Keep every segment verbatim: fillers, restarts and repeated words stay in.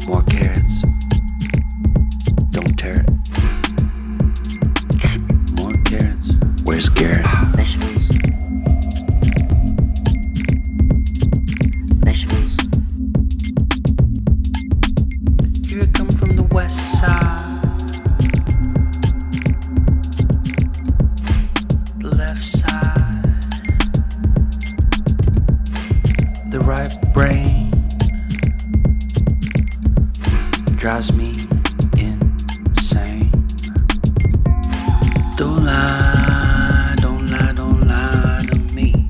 More carrots. Don't tear it. More carrots. Where's Garrett? Vegetables. Vegetables. Here I come from the west side. The left side. The right brain drives me insane. Don't lie, don't lie, don't lie to me.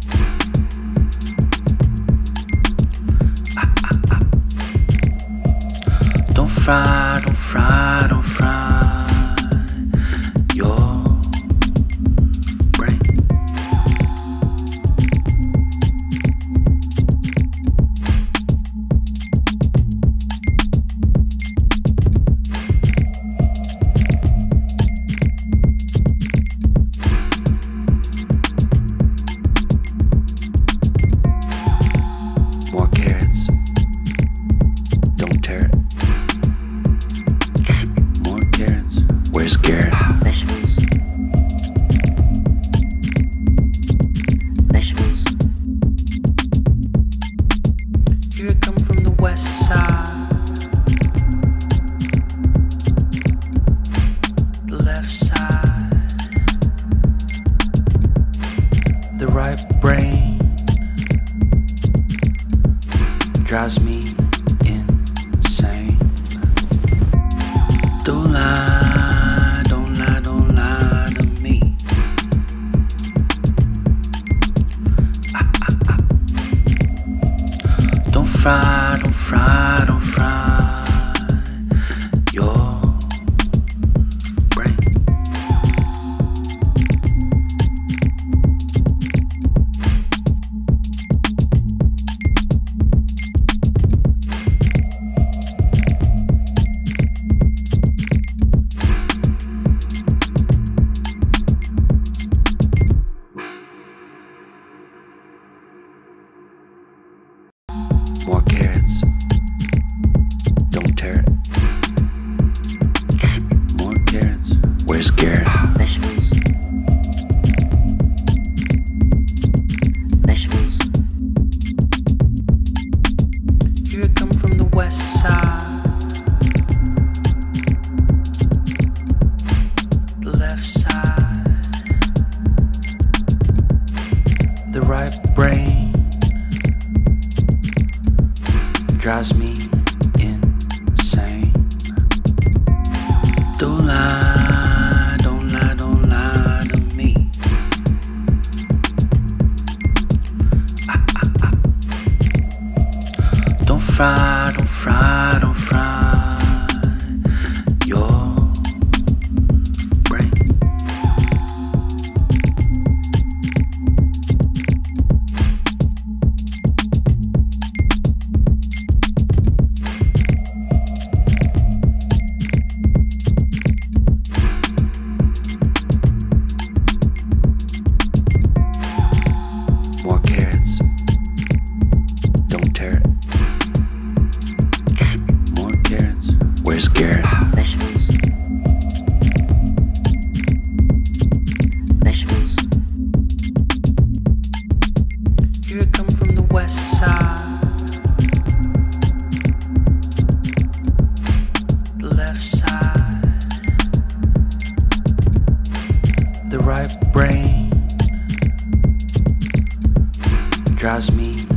Ah, ah, ah. Don't fry, don't fry, don't fry your brain. More carrots. Don't tear it. More carrots. Where's Garrett? Vegetables. Vegetables. Here I come from the west side. The left side. The right brain drives me insane. Don't lie, don't lie, don't lie to me. Ah, ah, ah. Don't fry, don't fry, don't fry your brain. More carrots. Don't tear it. More carrots. Where's Garrett? Vegetables. Vegetables. Here I come from the west side. The left side. The right brain drives me insane. Don't lie, don't lie, don't lie to me. Ah, ah, ah. Don't fry, don't fry, don't fry your brain. More carrots. Don't tear it. More carrots. Where's Garrett? Vegetables. Vegetables. Here I come from the west side. The left side. The right brain drives me